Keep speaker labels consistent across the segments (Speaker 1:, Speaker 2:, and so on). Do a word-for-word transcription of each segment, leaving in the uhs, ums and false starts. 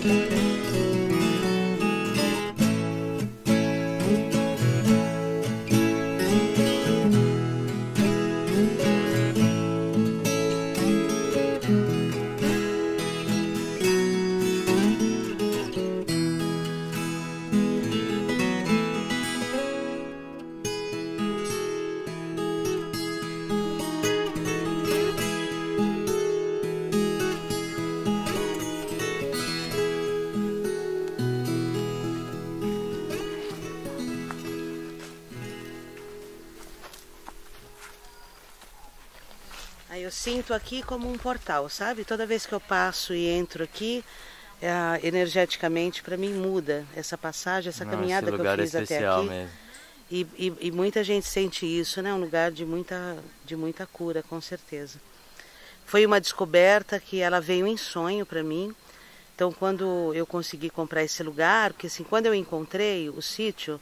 Speaker 1: Eu sinto aqui como um portal, sabe? Toda vez que eu passo e entro aqui, é, energeticamente para mim muda essa passagem, essa
Speaker 2: Nossa,
Speaker 1: caminhada que eu fiz
Speaker 2: é
Speaker 1: até aqui.
Speaker 2: mesmo.
Speaker 1: E, e, e muita gente sente isso, né? Um lugar de muita, de muita cura, com certeza. Foi uma descoberta que ela veio em sonho para mim. Então, quando eu consegui comprar esse lugar, porque assim, quando eu encontrei o sítio,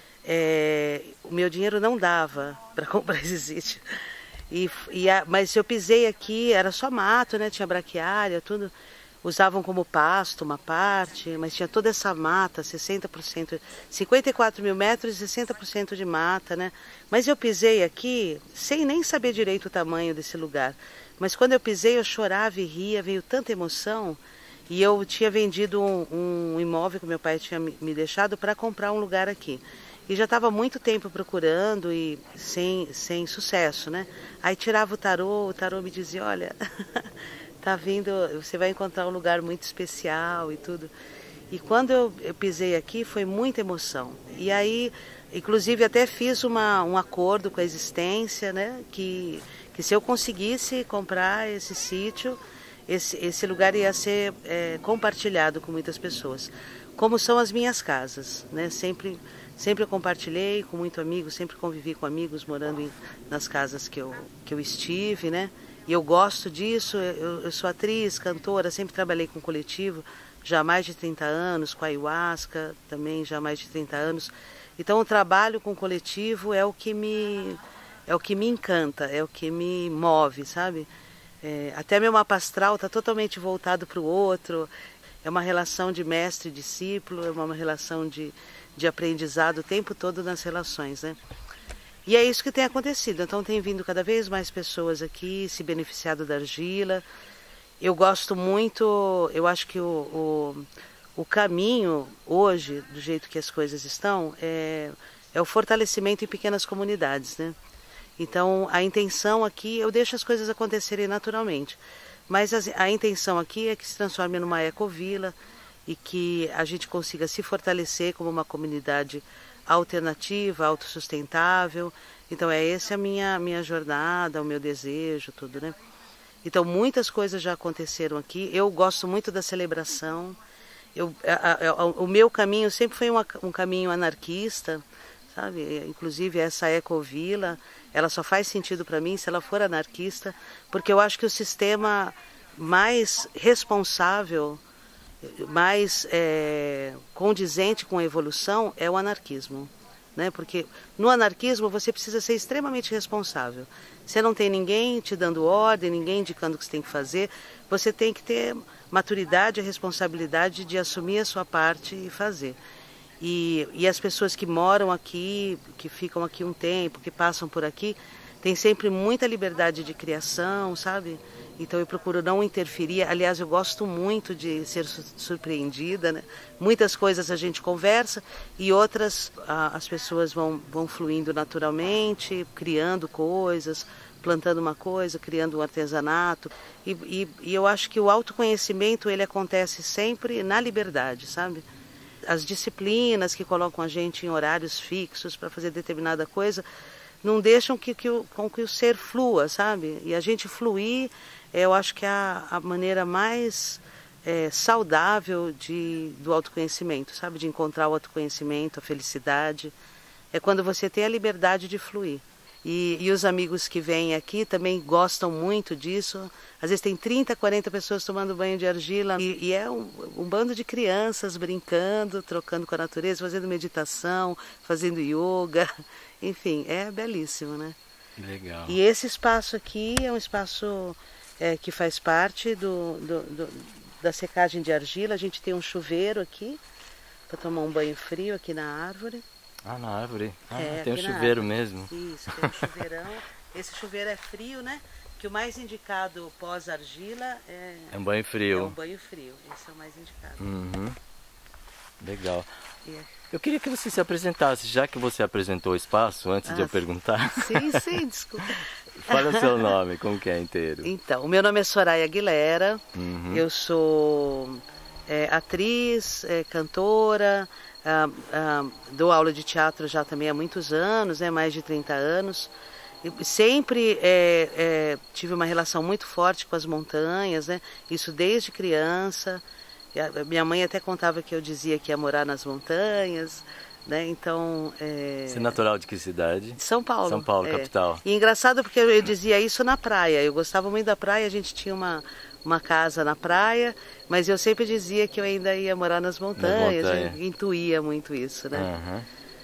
Speaker 1: é, o meu dinheiro não dava para comprar esse sítio. E, e a, mas eu pisei aqui, era só mato, né? Tinha braquiária, tudo. Usavam como pasto uma parte, mas tinha toda essa mata, sessenta por cento, cinquenta e quatro mil metros e sessenta por cento de mata, né? Mas eu pisei aqui sem nem saber direito o tamanho desse lugar. Mas quando eu pisei eu chorava e ria, veio tanta emoção. E eu tinha vendido um, um imóvel que meu pai tinha me deixado para comprar um lugar aqui. E já estava muito tempo procurando e sem, sem sucesso, né? Aí tirava o tarô, o tarô me dizia, olha, tá vindo, você vai encontrar um lugar muito especial e tudo. E quando eu, eu pisei aqui foi muita emoção. E aí, inclusive até fiz uma, um acordo com a existência, né? Que, que se eu conseguisse comprar esse sítio, esse, esse lugar ia ser é, compartilhado com muitas pessoas. Como são as minhas casas, né? Sempre... Sempre eu compartilhei com muito amigo, sempre convivi com amigos morando em, nas casas que eu, que eu estive, né? E eu gosto disso, eu, eu sou atriz, cantora, sempre trabalhei com coletivo, já há mais de trinta anos, com a ayahuasca também já há mais de trinta anos. Então o trabalho com coletivo é o que me, é o que me encanta, é o que me move, sabe? É, até meu mapa astral está totalmente voltado para o outro, é uma relação de mestre e discípulo, é uma relação de... de aprendizado o tempo todo nas relações, né? E é isso que tem acontecido. Então tem vindo cada vez mais pessoas aqui, se beneficiado da argila. Eu gosto muito, eu acho que o, o, o caminho hoje, do jeito que as coisas estão, é, é o fortalecimento em pequenas comunidades, né? Então a intenção aqui, eu deixo as coisas acontecerem naturalmente. Mas a, a intenção aqui é que se transforme numa ecovila, e que a gente consiga se fortalecer como uma comunidade alternativa, autossustentável. Então é essa a minha, minha jornada, o meu desejo, tudo, né? Então muitas coisas já aconteceram aqui. Eu gosto muito da celebração. Eu, a, a, o meu caminho sempre foi uma, um caminho anarquista, sabe? Inclusive essa ecovila, ela só faz sentido para mim se ela for anarquista, porque eu acho que o sistema mais responsável, mais é, condizente com a evolução é o anarquismo, né? Porque no anarquismo você precisa ser extremamente responsável. Você não tem ninguém te dando ordem, ninguém indicando o que você tem que fazer. Você tem que ter maturidade e responsabilidade de assumir a sua parte e fazer. E, e as pessoas que moram aqui, que ficam aqui um tempo, que passam por aqui, têm sempre muita liberdade de criação, sabe? Então eu procuro não interferir. Aliás, eu gosto muito de ser surpreendida, né? Muitas coisas a gente conversa e outras ah, as pessoas vão, vão fluindo naturalmente, criando coisas, plantando uma coisa, criando um artesanato. E, e, e eu acho que o autoconhecimento ele acontece sempre na liberdade, sabe? As disciplinas que colocam a gente em horários fixos para fazer determinada coisa não deixam que, que, o, com que o ser flua, sabe? E a gente fluir, eu acho que é a, a maneira mais é, saudável de, do autoconhecimento, sabe? De encontrar o autoconhecimento, a felicidade. É quando você tem a liberdade de fluir. E, e os amigos que vêm aqui também gostam muito disso. Às vezes tem trinta, quarenta pessoas tomando banho de argila. E, e é um, um bando de crianças brincando, trocando com a natureza, fazendo meditação, fazendo yoga. Enfim, é belíssimo, né?
Speaker 2: Legal.
Speaker 1: E esse espaço aqui é um espaço é, que faz parte do, do, do, da secagem de argila, a gente tem um chuveiro aqui, para tomar um banho frio aqui na árvore.
Speaker 2: Ah, na árvore. Ah,
Speaker 1: é,
Speaker 2: tem um chuveiro mesmo.
Speaker 1: Isso, tem um chuveirão. Esse chuveiro é frio, né? Que o mais indicado pós-argila é...
Speaker 2: É um banho frio.
Speaker 1: É um banho frio, esse é o mais indicado.
Speaker 2: Uhum. Legal.
Speaker 1: Yeah.
Speaker 2: Eu queria que você se apresentasse, já que você apresentou o espaço, antes ah, de eu perguntar.
Speaker 1: Sim, sim, desculpa.
Speaker 2: Fala o seu nome, como que é inteiro?
Speaker 1: Então, o meu nome é Soraya Aguilera,
Speaker 2: uhum.
Speaker 1: eu sou é, atriz, é, cantora, ah, ah, dou aula de teatro já também há muitos anos, né, mais de trinta anos. Eu sempre é, é, tive uma relação muito forte com as montanhas, né? Isso desde criança. A minha mãe até contava que eu dizia que ia morar nas montanhas, né? Então... É...
Speaker 2: Você é natural de que cidade?
Speaker 1: São Paulo.
Speaker 2: São Paulo,
Speaker 1: é.
Speaker 2: capital.
Speaker 1: E engraçado porque eu dizia isso na praia. Eu gostava muito da praia, a gente tinha uma, uma casa na praia, mas eu sempre dizia que eu ainda ia morar nas montanhas.
Speaker 2: Na montanha.
Speaker 1: Eu intuía muito isso, né?
Speaker 2: Uhum.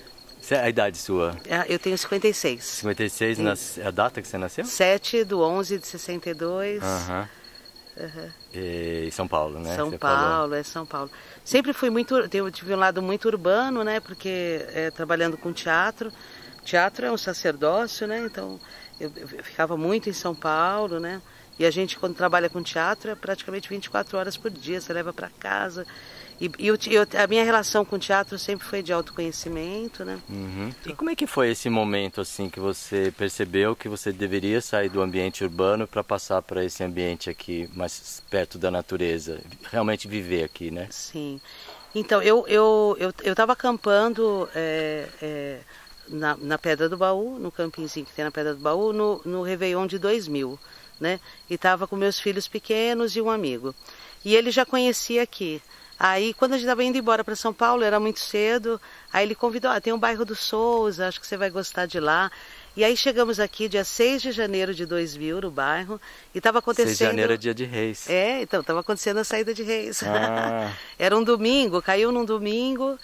Speaker 2: A idade sua?
Speaker 1: Eu tenho cinquenta e seis.
Speaker 2: cinquenta e seis, nas... a data que você nasceu?
Speaker 1: sete de onze de sessenta e dois.
Speaker 2: Uhum. Uhum. E São Paulo, né?
Speaker 1: São
Speaker 2: você
Speaker 1: Paulo,
Speaker 2: falou.
Speaker 1: é São Paulo. Sempre fui muito, eu tive um lado muito urbano, né? Porque é, trabalhando com teatro, teatro é um sacerdócio, né? Então eu, eu ficava muito em São Paulo, né? E a gente quando trabalha com teatro é praticamente vinte e quatro horas por dia, você leva para casa. E, e eu, a minha relação com o teatro sempre foi de autoconhecimento, né?
Speaker 2: Uhum. E como é que foi esse momento assim que você percebeu que você deveria sair do ambiente urbano para passar para esse ambiente aqui mais perto da natureza, realmente viver aqui, né?
Speaker 1: Sim. Então eu eu eu eu estava acampando é, é, na, na Pedra do Baú, no campinzinho que tem na Pedra do Baú, no, no Réveillon de dois mil, né? E estava com meus filhos pequenos e um amigo. E ele já conhecia aqui. Aí, quando a gente estava indo embora para São Paulo, era muito cedo, aí ele convidou, ah, tem um bairro do Souza, acho que você vai gostar de lá. E aí chegamos aqui dia seis de janeiro de dois mil, no bairro, e estava acontecendo...
Speaker 2: seis de janeiro é dia de Reis.
Speaker 1: É, então, estava acontecendo a saída de Reis.
Speaker 2: Ah.
Speaker 1: Era um domingo, caiu num domingo,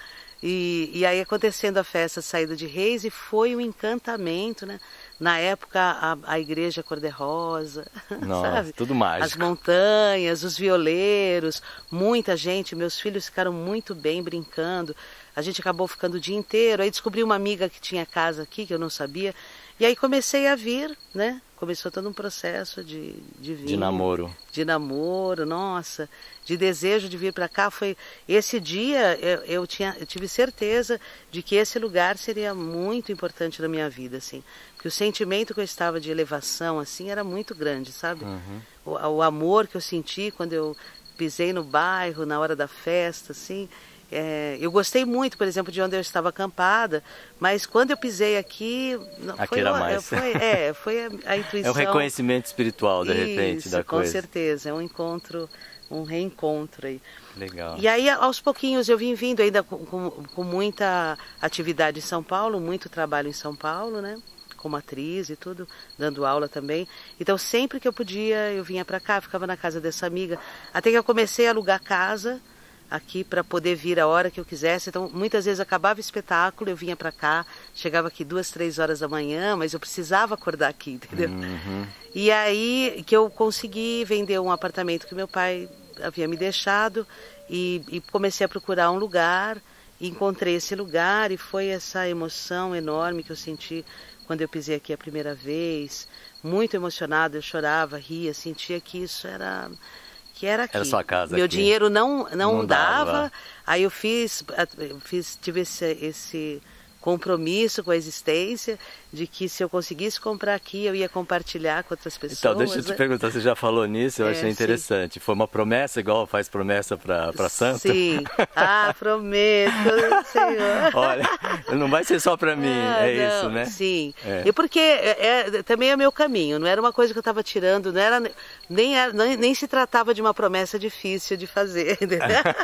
Speaker 1: e, e aí acontecendo a festa de saída de Reis, e foi um encantamento, né? Na época, a, a igreja cor-de-rosa, sabe?
Speaker 2: Tudo mágico.
Speaker 1: As montanhas, os violeiros, muita gente, meus filhos ficaram muito bem brincando. A gente acabou ficando o dia inteiro, aí descobri uma amiga que tinha casa aqui, que eu não sabia, e aí comecei a vir, né? Começou todo um processo de, de vir.
Speaker 2: De namoro.
Speaker 1: De namoro, nossa, de desejo de vir para cá. Foi esse dia, eu, eu, tinha, eu tive certeza de que esse lugar seria muito importante na minha vida, assim. Porque o sentimento que eu estava de elevação, assim, era muito grande, sabe? Uhum. O, o amor que eu senti quando eu pisei no bairro, na hora da festa, assim... É, eu gostei muito, por exemplo, de onde eu estava acampada, mas quando eu pisei aqui...
Speaker 2: Aqui
Speaker 1: foi,
Speaker 2: era mais.
Speaker 1: Foi, é, foi a, a intuição...
Speaker 2: É um reconhecimento espiritual, de repente,
Speaker 1: Isso,
Speaker 2: da
Speaker 1: com
Speaker 2: coisa.
Speaker 1: Com certeza, é um encontro, um reencontro aí.
Speaker 2: Legal.
Speaker 1: E aí, aos pouquinhos, eu vim vindo ainda com, com, com muita atividade em São Paulo, muito trabalho em São Paulo, né? Como atriz e tudo, dando aula também. Então, sempre que eu podia, eu vinha para cá, ficava na casa dessa amiga, até que eu comecei a alugar casa aqui para poder vir a hora que eu quisesse. Então, muitas vezes acabava o espetáculo, eu vinha para cá, chegava aqui duas, três horas da manhã, mas eu precisava acordar aqui, entendeu?
Speaker 2: Uhum.
Speaker 1: E aí que eu consegui vender um apartamento que meu pai havia me deixado e, e comecei a procurar um lugar, e encontrei esse lugar e foi essa emoção enorme que eu senti quando eu pisei aqui a primeira vez, muito emocionada, eu chorava, ria, sentia que isso era... que era aqui.
Speaker 2: Era sua casa.
Speaker 1: Meu
Speaker 2: aqui.
Speaker 1: dinheiro não, não, não dava.
Speaker 2: dava.
Speaker 1: Aí eu fiz, eu fiz tive esse, esse compromisso com a existência de que se eu conseguisse comprar aqui, eu ia compartilhar com outras pessoas.
Speaker 2: Então, deixa eu te
Speaker 1: né?
Speaker 2: perguntar, você já falou nisso, eu
Speaker 1: é,
Speaker 2: achei interessante. Sim. Foi uma promessa, igual faz promessa para santa?
Speaker 1: Sim. Ah, prometo, Senhor.
Speaker 2: Olha, não vai ser só para mim,
Speaker 1: ah,
Speaker 2: é
Speaker 1: não,
Speaker 2: isso, né?
Speaker 1: Sim.
Speaker 2: É.
Speaker 1: E porque é, é, também é meu caminho, não era uma coisa que eu estava tirando, não era, nem, era, nem, nem se tratava de uma promessa difícil de fazer, entendeu?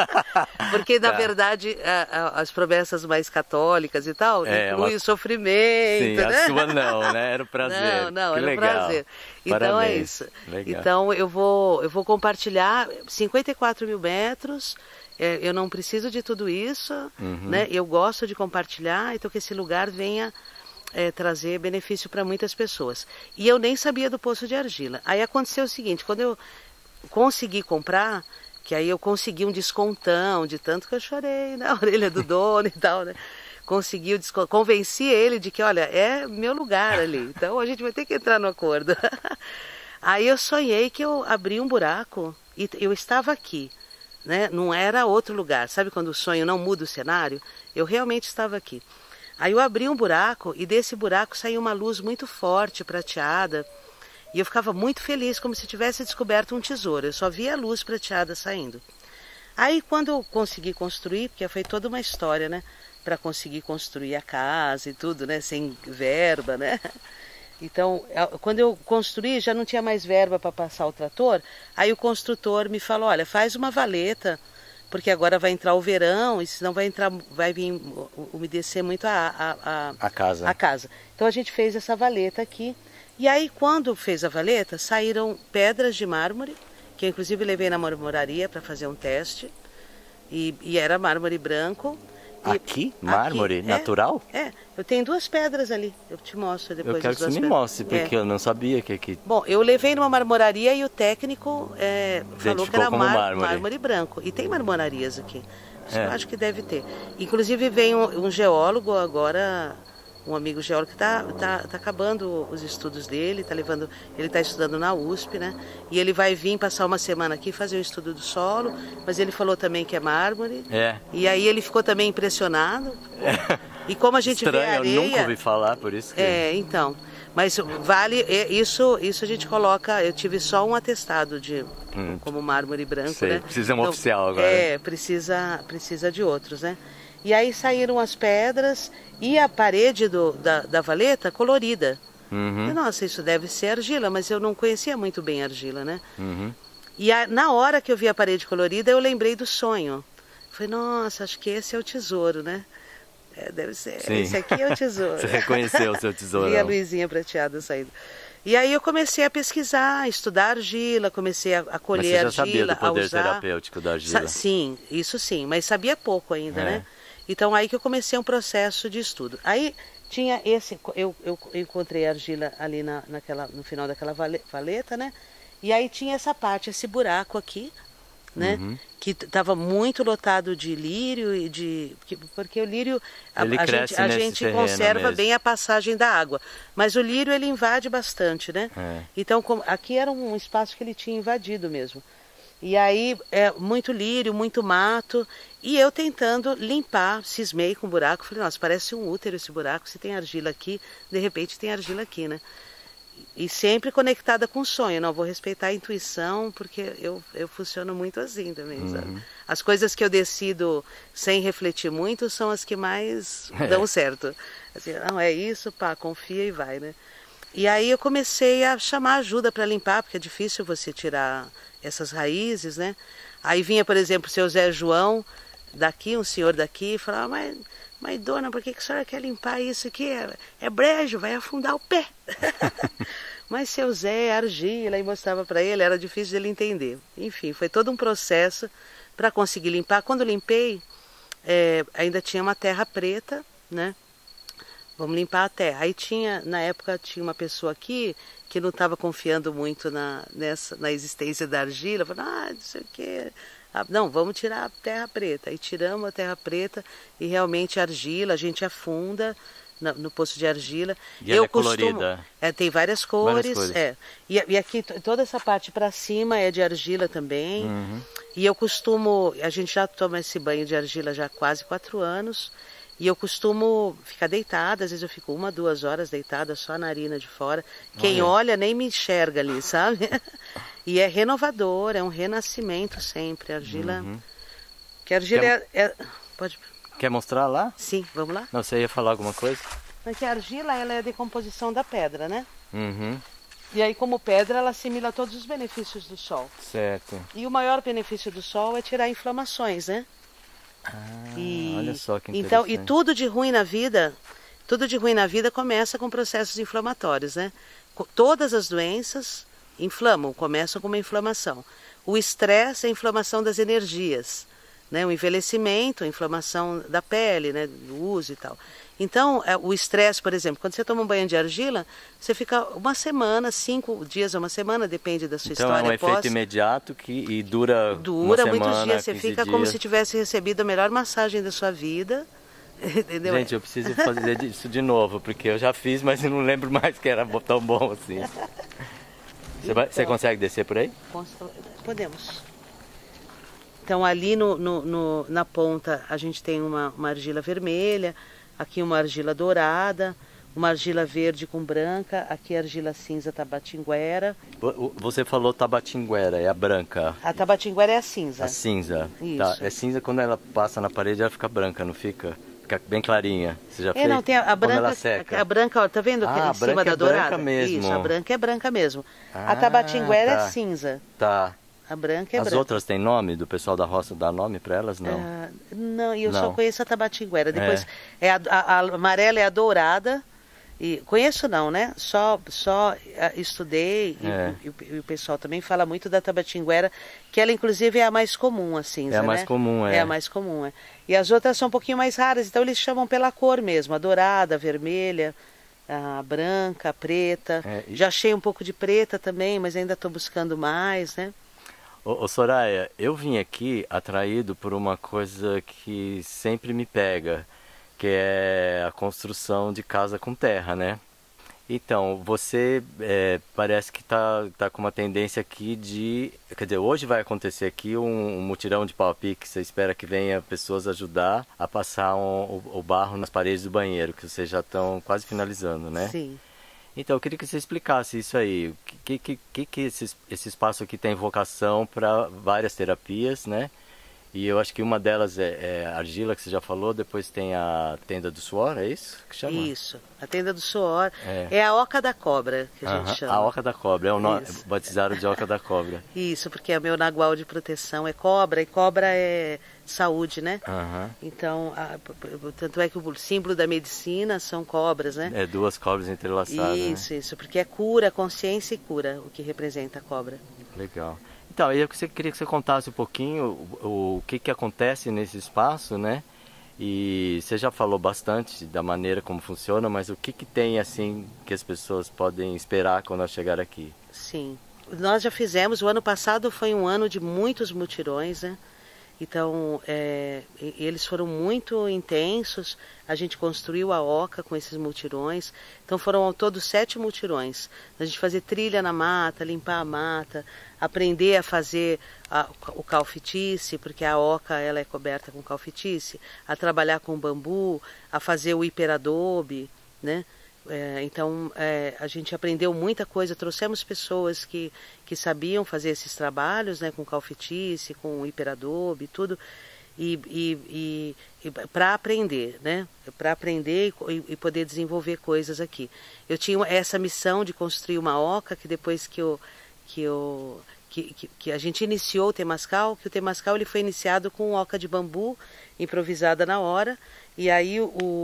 Speaker 1: Porque, na tá. verdade, a, a, as promessas mais católicas e tal, é, inclui uma... o sofrimento.
Speaker 2: Sim,
Speaker 1: né?
Speaker 2: a sua não, né? Era o prazer.
Speaker 1: Não, não,
Speaker 2: que
Speaker 1: era
Speaker 2: legal.
Speaker 1: o prazer. Então
Speaker 2: Parabéns.
Speaker 1: é isso.
Speaker 2: Legal.
Speaker 1: Então eu vou, eu vou compartilhar cinquenta e quatro mil metros. É, eu não preciso de tudo isso, uhum. né? Eu gosto de compartilhar, então que esse lugar venha é, trazer benefício para muitas pessoas. E eu nem sabia do poço de argila. Aí aconteceu o seguinte, quando eu consegui comprar, Que aí eu consegui um descontão, de tanto que eu chorei na orelha do dono e tal, né? Consegui o desconto, convenci ele de que, olha, é meu lugar ali, então a gente vai ter que entrar no acordo. Aí eu sonhei que eu abri um buraco e eu estava aqui, né? Não era outro lugar. Sabe quando o sonho não muda o cenário? Eu realmente estava aqui. Aí eu abri um buraco e desse buraco saiu uma luz muito forte, prateada. E eu ficava muito feliz, como se tivesse descoberto um tesouro. Eu só via a luz prateada saindo. Aí quando eu consegui construir, porque foi toda uma história, né? Para conseguir construir a casa e tudo, né? Sem verba, né? Então, quando eu construí, já não tinha mais verba para passar o trator. Aí o construtor me falou, olha, faz uma valeta, porque agora vai entrar o verão e senão vai entrar, vai vir umedecer muito a, a, a,
Speaker 2: a casa.
Speaker 1: a casa. Então a gente fez essa valeta aqui. E aí quando fez a valeta, saíram pedras de mármore, que eu inclusive levei na marmoraria para fazer um teste. E, e era mármore branco.
Speaker 2: Aqui? Mármore?
Speaker 1: Aqui,
Speaker 2: natural?
Speaker 1: É, é, eu tenho duas pedras ali, eu te mostro depois.
Speaker 2: Eu quero que você me
Speaker 1: pedras.
Speaker 2: mostre, porque
Speaker 1: é.
Speaker 2: eu não sabia que aqui...
Speaker 1: Bom, eu levei numa marmoraria e o técnico é, falou que era mar,
Speaker 2: mármore.
Speaker 1: mármore branco. E tem marmorarias aqui, é. Eu acho que deve ter. Inclusive vem um, um geólogo agora, um amigo geólogo que está tá, tá acabando os estudos dele, tá levando, ele está estudando na U S P, né? E ele vai vir passar uma semana aqui fazer o estudo do solo, mas ele falou também que é mármore.
Speaker 2: É.
Speaker 1: E aí ele ficou também impressionado. É. E como a gente
Speaker 2: Estranho,
Speaker 1: vê a areia...
Speaker 2: eu nunca ouvi falar, por isso que...
Speaker 1: É, então... Mas vale, isso, isso a gente coloca, eu tive só um atestado de, hum. como mármore branco,
Speaker 2: Sei,
Speaker 1: né?
Speaker 2: Precisa um
Speaker 1: então,
Speaker 2: oficial agora.
Speaker 1: É, precisa, precisa de outros, né? E aí saíram as pedras e a parede do, da, da valeta colorida.
Speaker 2: Uhum.
Speaker 1: E, nossa, isso deve ser argila, mas eu não conhecia muito bem argila, né?
Speaker 2: Uhum.
Speaker 1: E a, na hora que eu vi a parede colorida, eu lembrei do sonho. Falei, nossa, acho que esse é o tesouro, né? É, deve ser. Sim. Esse aqui é o tesouro.
Speaker 2: Você reconheceu o seu tesouro.
Speaker 1: Vi a luzinha prateada saindo. E aí eu comecei a pesquisar, a estudar argila, comecei a, a colher argila.
Speaker 2: Mas você já sabia do poder
Speaker 1: usar...
Speaker 2: terapêutico da argila?
Speaker 1: Sa sim, isso sim, mas sabia pouco ainda, é. né? Então aí que eu comecei um processo de estudo. Aí tinha esse, eu, eu encontrei argila ali na, naquela, no final daquela valeta, né? E aí tinha essa parte, esse buraco aqui, né? Uhum. Que estava muito lotado de lírio e de porque o lírio a, a gente, a gente conserva mesmo. Bem a passagem da água, mas o lírio ele invade bastante, né? É. Então como, aqui era um espaço que ele tinha invadido mesmo. E aí é muito lírio, muito mato e eu tentando limpar, cismei com o buraco, falei nossa, parece um útero esse buraco, se tem argila aqui, de repente tem argila aqui, né? E sempre conectada com o sonho, não vou respeitar a intuição, porque eu, eu funciono muito assim também, uhum. sabe? As coisas que eu decido sem refletir muito são as que mais é. dão certo. Assim, não, é isso, pá, confia e vai, né? E aí eu comecei a chamar ajuda para limpar, porque é difícil você tirar essas raízes, né? Aí vinha, por exemplo, o seu Zé João, daqui, um senhor daqui, e falava, mas... Mas, dona, por que, que a senhora quer limpar isso aqui? É, é brejo, vai afundar o pé. Mas seu Zé, argila, e mostrava para ele, era difícil de ele entender. Enfim, foi todo um processo para conseguir limpar. Quando limpei, é, ainda tinha uma terra preta, né? Vamos limpar a terra. Aí tinha, na época, tinha uma pessoa aqui que não estava confiando muito na, nessa, na existência da argila. Falou, ah, não sei o quê... Não, vamos tirar a terra preta. Aí tiramos a terra preta e realmente a argila, a gente afunda no, no poço de argila.
Speaker 2: E ela
Speaker 1: eu
Speaker 2: é
Speaker 1: costumo,
Speaker 2: colorida?
Speaker 1: É, tem várias cores.
Speaker 2: Várias cores.
Speaker 1: É. E, e aqui toda essa parte para cima é de argila também.
Speaker 2: Uhum.
Speaker 1: E eu costumo, a gente já toma esse banho de argila já há quase quatro anos. E eu costumo ficar deitada, às vezes eu fico uma, duas horas deitada, só a narina de fora. Quem olha, olha nem me enxerga ali, sabe? E é renovador, é um renascimento sempre. A argila. Uhum. Que a argila Quer... é, é. Pode.
Speaker 2: Quer mostrar lá?
Speaker 1: Sim, vamos lá?
Speaker 2: Não, você ia falar alguma coisa?
Speaker 1: Porque a argila ela é a decomposição da pedra, né?
Speaker 2: Uhum.
Speaker 1: E aí, como pedra, ela assimila todos os benefícios do sol.
Speaker 2: Certo.
Speaker 1: E o maior benefício do sol é tirar inflamações, né?
Speaker 2: Ah, e, olha só que
Speaker 1: então, e tudo de ruim na vida, tudo de ruim na vida começa com processos inflamatórios, né? Todas as doenças inflamam, começam com uma inflamação. O estresse é a inflamação das energias, né? O envelhecimento, a inflamação da pele, né? Do uso e tal. Então, o estresse, por exemplo, quando você toma um banho de argila, você fica uma semana, cinco dias ou uma semana, depende da sua
Speaker 2: então,
Speaker 1: história.
Speaker 2: Então é um
Speaker 1: pós.
Speaker 2: efeito imediato que, e dura
Speaker 1: Dura
Speaker 2: uma
Speaker 1: muitos
Speaker 2: semana,
Speaker 1: dias, você fica
Speaker 2: dias.
Speaker 1: como se tivesse recebido a melhor massagem da sua vida. Entendeu?
Speaker 2: Gente, eu preciso fazer isso de novo, porque eu já fiz, mas eu não lembro mais que era tão bom assim. Você, vai, você consegue descer por aí?
Speaker 1: Podemos. Então ali no, no, no, na ponta a gente tem uma, uma argila vermelha, aqui uma argila dourada, uma argila verde com branca, aqui a argila cinza tabatinguera.
Speaker 2: Você falou tabatinguera, é a branca.
Speaker 1: A tabatinguera é a cinza.
Speaker 2: A cinza.
Speaker 1: Isso.
Speaker 2: Tá. É cinza, quando ela passa na parede ela fica branca, não fica? Fica bem clarinha. Você já
Speaker 1: é,
Speaker 2: fez?
Speaker 1: Não, tem a, a branca.
Speaker 2: Ela seca.
Speaker 1: A, a branca, ó, tá vendo
Speaker 2: ah,
Speaker 1: aqui em cima da
Speaker 2: é
Speaker 1: dourada?
Speaker 2: Branca mesmo.
Speaker 1: Isso, a branca é branca mesmo.
Speaker 2: Ah,
Speaker 1: a tabatinguera
Speaker 2: tá.
Speaker 1: é cinza.
Speaker 2: Tá.
Speaker 1: A branca é
Speaker 2: As
Speaker 1: branca.
Speaker 2: outras têm nome? Do pessoal da roça dá nome para elas? Não.
Speaker 1: Ah, não, eu
Speaker 2: não.
Speaker 1: só conheço a tabatinguera. Depois, é. É a, a, a amarela é a dourada. E conheço não, né? Só, só uh, estudei
Speaker 2: é.
Speaker 1: e, e, e o pessoal também fala muito da tabatinguera, que ela inclusive é a mais comum, a cinza,
Speaker 2: É a
Speaker 1: né?
Speaker 2: mais comum, é.
Speaker 1: É a mais comum, é. E as outras são um pouquinho mais raras, então eles chamam pela cor mesmo, a dourada, a vermelha, a branca, a preta. É, e... Já achei um pouco de preta também, mas ainda estou buscando mais, né?
Speaker 2: Ô, ô Soraya, eu vim aqui atraído por uma coisa que sempre me pega, que é a construção de casa com terra, né? Então, você é, parece que está tá com uma tendência aqui de... Quer dizer, hoje vai acontecer aqui um, um mutirão de pau-a-pique, você espera que venha pessoas ajudar a passar um, o, o barro nas paredes do banheiro, que vocês já estão quase finalizando, né?
Speaker 1: Sim.
Speaker 2: Então, eu queria que você explicasse isso aí. O que, que, que, que esse, esse espaço aqui tem vocação para várias terapias, né? E eu acho que uma delas é, é a argila, que você já falou, depois tem a tenda do suor, é isso que chama?
Speaker 1: Isso, a tenda do suor. É,
Speaker 2: é
Speaker 1: a oca da cobra, que a
Speaker 2: uh-huh.
Speaker 1: gente chama.
Speaker 2: A oca da cobra, é o nome, batizaram de oca da cobra.
Speaker 1: Isso, porque é meu nagual de proteção é cobra, e cobra é saúde, né?
Speaker 2: Uh-huh.
Speaker 1: Então, a, tanto é que o símbolo da medicina são cobras, né?
Speaker 2: É, duas cobras entrelaçadas.
Speaker 1: Isso,
Speaker 2: né?
Speaker 1: isso, porque é cura, consciência e cura, o que representa a cobra.
Speaker 2: Legal. Então, eu queria que você contasse um pouquinho o, o que, que acontece nesse espaço, né? E você já falou bastante da maneira como funciona, mas o que, que tem, assim, que as pessoas podem esperar quando elas chegarem aqui?
Speaker 1: Sim. Nós já fizemos, o ano passado foi um ano de muitos mutirões, né? Então, é, eles foram muito intensos, a gente construiu a oca com esses mutirões, então foram ao todo sete mutirões. A gente fazer trilha na mata, limpar a mata, aprender a fazer a, o calfitice, porque a oca ela é coberta com calfitice, a trabalhar com bambu, a fazer o hiperadobe, né? É, então é, a gente aprendeu muita coisa, trouxemos pessoas que, que sabiam fazer esses trabalhos, né, com calfitice, com hiperadobe, tudo, e, e, e, e para aprender, né, para aprender e, e poder desenvolver coisas aqui. Eu tinha essa missão de construir uma oca, que depois que eu, que eu que, que, que a gente iniciou o Temascal, que o Temascal ele foi iniciado com oca de bambu, improvisada na hora. E aí o,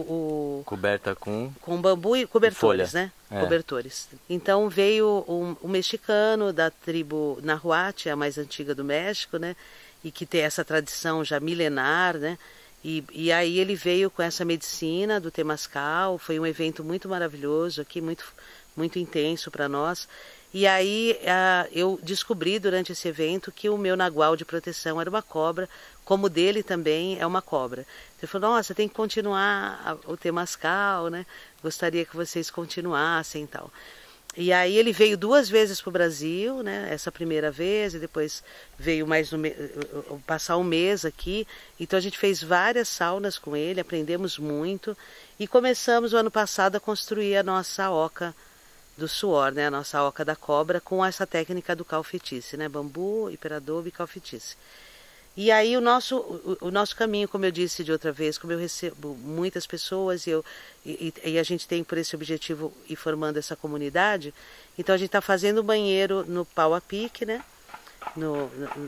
Speaker 1: o
Speaker 2: coberta com
Speaker 1: com bambu e cobertores,
Speaker 2: folha.
Speaker 1: né?
Speaker 2: É. Cobertores.
Speaker 1: Então veio um, um mexicano da tribo Nahuatl, a mais antiga do México, né? E que tem essa tradição já milenar, né? E, e aí ele veio com essa medicina do Temascal. Foi um evento muito maravilhoso aqui, muito muito intenso para nós. E aí a, eu descobri durante esse evento que o meu nagual de proteção era uma cobra, como o dele também é uma cobra. Ele falou, nossa, tem que continuar o Temascal, né? Gostaria que vocês continuassem e tal. E aí ele veio duas vezes para o Brasil, né? Essa primeira vez, e depois veio mais no me... passar um mês aqui. Então a gente fez várias saunas com ele, aprendemos muito. E começamos o ano passado a construir a nossa oca do suor, né? A nossa oca da cobra, com essa técnica do calfitice, né? Bambu, hiperadobe e calfitice. E aí o nosso, o, o nosso caminho, como eu disse de outra vez, como eu recebo muitas pessoas e, eu, e, e a gente tem por esse objetivo ir formando essa comunidade, então a gente está fazendo um banheiro no pau-a-pique, né? No,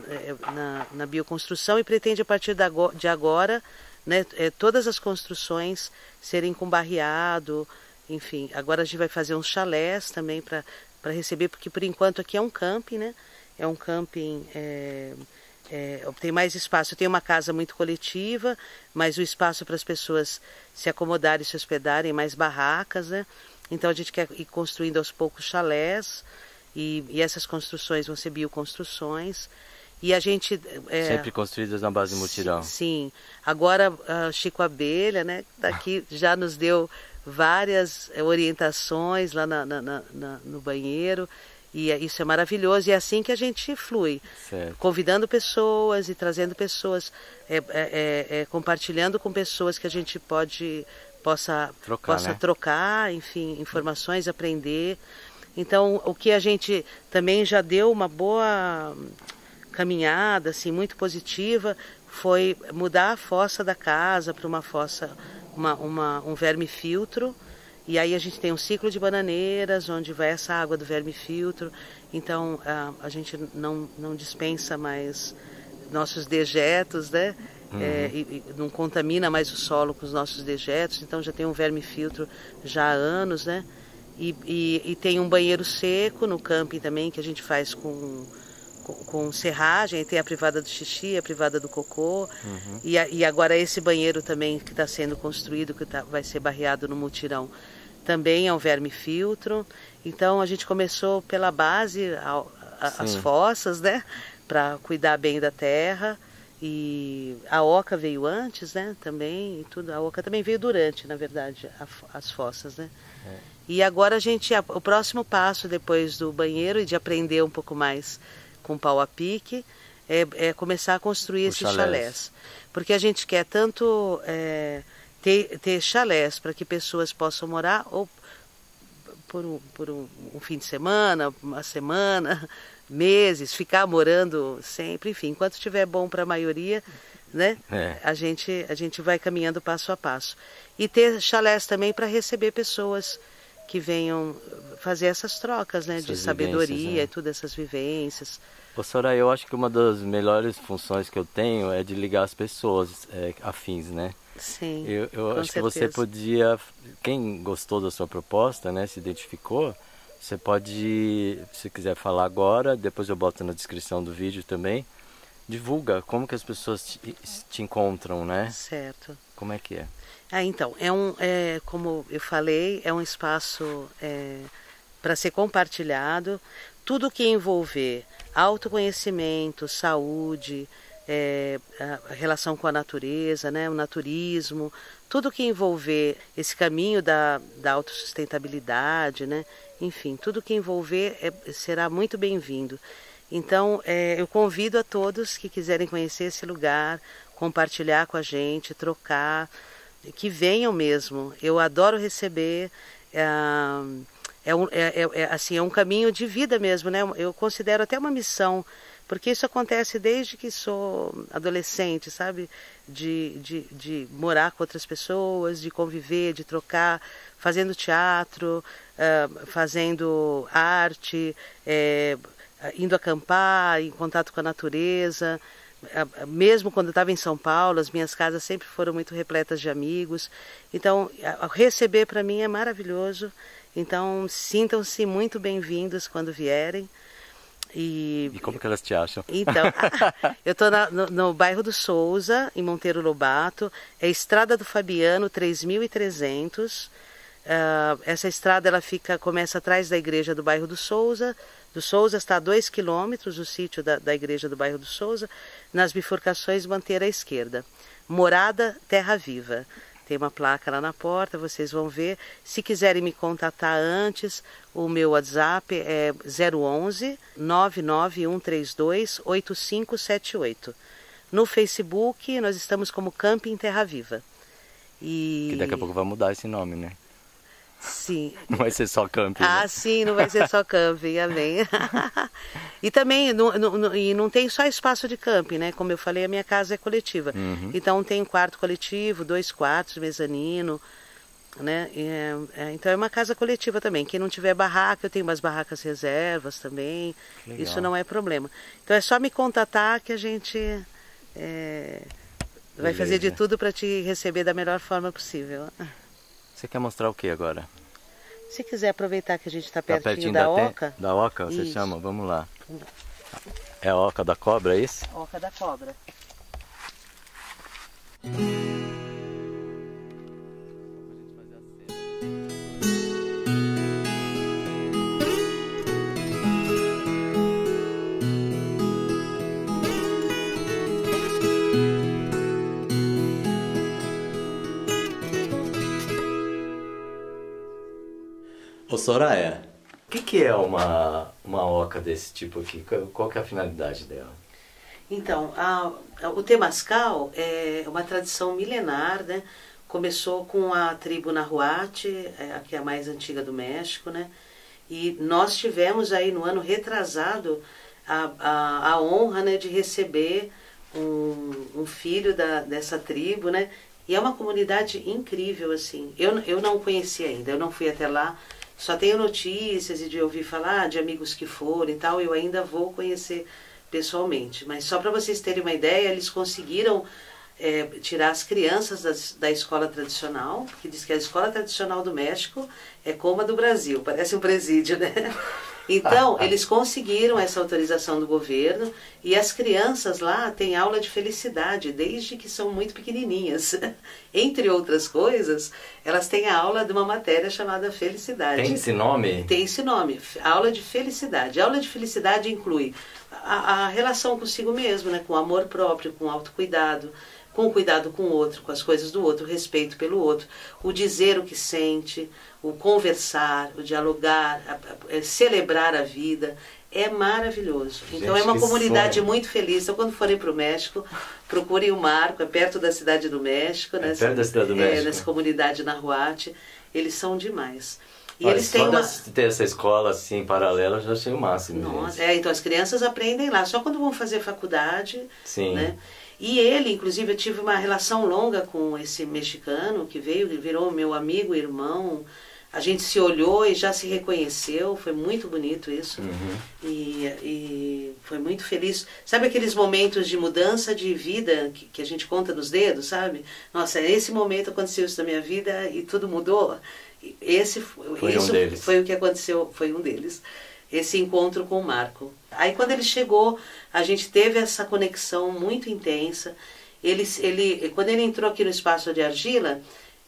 Speaker 1: na, na bioconstrução, e pretende a partir de agora, né, todas as construções serem com barreado, enfim. Agora a gente vai fazer uns chalés também para receber, porque por enquanto aqui é um camping, né? É um camping... É, é, tem mais espaço. Tem uma casa muito coletiva, mas o espaço para as pessoas se acomodarem e se hospedarem, mais barracas, né? Então a gente quer ir construindo aos poucos chalés, e, e essas construções vão ser bioconstruções. E a gente... É,
Speaker 2: sempre construídas na base de mutirão.
Speaker 1: Sim. Agora, uh, Chico Abelha, né, tá aqui, já nos deu várias orientações lá na, na, na, no banheiro. E isso é maravilhoso. E é assim que a gente flui.
Speaker 2: Certo.
Speaker 1: Convidando pessoas e trazendo pessoas, é, é, é, compartilhando com pessoas que a gente pode, possa,
Speaker 2: trocar,
Speaker 1: possa
Speaker 2: né?
Speaker 1: trocar, enfim, informações, aprender. Então, o que a gente também já deu uma boa caminhada, assim, muito positiva, foi mudar a fossa da casa para uma fossa, uma, uma, um vermifiltro. E aí a gente tem um ciclo de bananeiras, onde vai essa água do vermifiltro. Então a, a gente não, não dispensa mais nossos dejetos, né? Uhum. É, e, e não contamina mais o solo com os nossos dejetos. Então já tem um vermifiltro já há anos, né? E, e, e tem um banheiro seco no camping também, que a gente faz com... Com, com serragem, tem a privada do xixi, a privada do cocô, uhum. e, a, e agora esse banheiro também que está sendo construído, que tá, vai ser barreado no mutirão, também é um vermifiltro. Então a gente começou pela base, a, a, as fossas, né, para cuidar bem da terra, e a oca veio antes, né, também, e tudo. A oca também veio durante, na verdade, a, as fossas, né. É. E agora a gente, a, o próximo passo depois do banheiro e de aprender um pouco mais com pau a pique, é, é começar a construir Os esses chalés. chalés. Porque a gente quer tanto é, ter, ter chalés para que pessoas possam morar ou por, um, por um, um fim de semana, uma semana, meses, ficar morando sempre, enfim, enquanto estiver bom para a maioria, né? É. A gente, a gente vai caminhando passo a passo. E ter chalés também para receber pessoas que venham fazer essas trocas, né, de sabedoria, né? E tudo, essas vivências.
Speaker 2: Ô Soraya, eu acho que uma das melhores funções que eu tenho é de ligar as pessoas é, afins, né?
Speaker 1: Sim,
Speaker 2: Eu, eu acho
Speaker 1: certeza.
Speaker 2: que você podia, quem gostou da sua proposta, né, se identificou, você pode, se quiser falar agora, depois eu boto na descrição do vídeo também, divulga como que as pessoas te, te encontram, né?
Speaker 1: Certo.
Speaker 2: Como é que é?
Speaker 1: Ah, então, é um, é, como eu falei, é um espaço é, para ser compartilhado. Tudo que envolver autoconhecimento, saúde, é, a relação com a natureza, né, o naturismo, tudo que envolver esse caminho da, da autossustentabilidade, né, enfim, tudo que envolver é, será muito bem-vindo. Então, é, eu convido a todos que quiserem conhecer esse lugar, compartilhar com a gente, trocar, que venham mesmo. Eu adoro receber, é, é, um, é, é, assim, é um caminho de vida mesmo, né? Eu considero até uma missão, porque isso acontece desde que sou adolescente, sabe? De, de, de morar com outras pessoas, de conviver, de trocar, fazendo teatro, uh, fazendo arte, é, indo acampar, em contato com a natureza. Mesmo quando eu estava em São Paulo, as minhas casas sempre foram muito repletas de amigos. Então, receber para mim é maravilhoso. Então, sintam-se muito bem-vindos quando vierem. E,
Speaker 2: e como que elas te acham?
Speaker 1: Então, eu estou no, no bairro do Souza, em Monteiro Lobato. É Estrada do Fabiano, três mil e trezentos. Uh, essa estrada ela fica, começa atrás da igreja do bairro do Souza. Do Souza está a dois quilômetros do sítio da, da igreja do bairro do Souza, nas bifurcações manter à esquerda. Morada Terra Viva. Tem uma placa lá na porta, vocês vão ver. Se quiserem me contatar antes, o meu WhatsApp é zero onze, nove nove um três dois, oito cinco sete oito. No Facebook, nós estamos como Camping Terra Viva. E...
Speaker 2: Que daqui a pouco vai mudar esse nome, né?
Speaker 1: Sim.
Speaker 2: Não vai ser só camping.
Speaker 1: Ah,
Speaker 2: né?
Speaker 1: sim, não vai ser só camping, amém. E também, não, não, e não tem só espaço de camping, né? Como eu falei, a minha casa é coletiva. Uhum. Então tem um quarto coletivo, dois quartos, mezanino, né? E é, é, então é uma casa coletiva também. Quem não tiver barraca, eu tenho umas barracas reservas também. Legal. Isso não é problema. Então é só me contatar que a gente é, vai fazer de tudo para te receber da melhor forma possível.
Speaker 2: Você quer mostrar o que agora?
Speaker 1: Se quiser aproveitar que a gente está pertinho,
Speaker 2: tá pertinho
Speaker 1: da,
Speaker 2: da
Speaker 1: oca.
Speaker 2: Te... Da oca, você
Speaker 1: Isso.
Speaker 2: chama? Vamos lá. É a oca da cobra, é isso?
Speaker 1: Oca da cobra.
Speaker 2: Ô Soraya, o que, que é uma, uma oca desse tipo aqui? Qual, qual que é a finalidade dela?
Speaker 1: Então, a, a, o Temascal é uma tradição milenar, né? Começou com a tribo Nahuatl, é, que é a mais antiga do México, né? E nós tivemos aí no ano retrasado a, a, a honra, né, de receber um, um filho da, dessa tribo, né? E é uma comunidade incrível, assim. Eu, eu não conhecia ainda, eu não fui até lá. Só tenho notícias e de ouvir falar de amigos que foram e tal, eu ainda vou conhecer pessoalmente. Mas só para vocês terem uma ideia, eles conseguiram é, tirar as crianças das, da escola tradicional, que diz que a escola tradicional do México é como a do Brasil, parece um presídio, né? Então, eles conseguiram essa autorização do governo e as crianças lá têm aula de felicidade desde que são muito pequenininhas. Entre outras coisas, elas têm a aula de uma matéria chamada felicidade.
Speaker 2: Tem esse nome?
Speaker 1: Tem esse nome, aula de felicidade. A aula de felicidade inclui a, a relação consigo mesmo, né, com o amor próprio, com o autocuidado, com o cuidado com o outro, com as coisas do outro, o respeito pelo outro, o dizer o que sente, o conversar, o dialogar, a, a, a celebrar a vida. É maravilhoso. Então, gente, é uma comunidade sonho. Muito feliz. Então, quando forem para o México, procurem o Marco, é perto da cidade do México.
Speaker 2: É
Speaker 1: nessa,
Speaker 2: perto da cidade do México.
Speaker 1: É, nessa comunidade Nahuatl. Eles são demais. E
Speaker 2: Olha,
Speaker 1: eles têm
Speaker 2: só
Speaker 1: uma...
Speaker 2: ter essa escola assim, paralela, eu já achei o máximo.
Speaker 1: Nossa, é, então as crianças aprendem lá, só quando vão fazer faculdade.
Speaker 2: Sim.
Speaker 1: Né? E ele, inclusive, eu tive uma relação longa com esse mexicano que veio, que virou meu amigo, irmão. A gente se olhou e já se reconheceu, foi muito bonito isso.
Speaker 2: Uhum.
Speaker 1: E, e foi muito feliz. Sabe aqueles momentos de mudança de vida que, que a gente conta nos dedos, sabe? Nossa, esse momento aconteceu isso na minha vida e tudo mudou. Esse
Speaker 2: foi
Speaker 1: isso
Speaker 2: um deles.
Speaker 1: Foi o que aconteceu, foi um deles. Esse encontro com o Marco. Aí quando ele chegou, a gente teve essa conexão muito intensa. Ele, ele, quando ele entrou aqui no Espaço de Argila,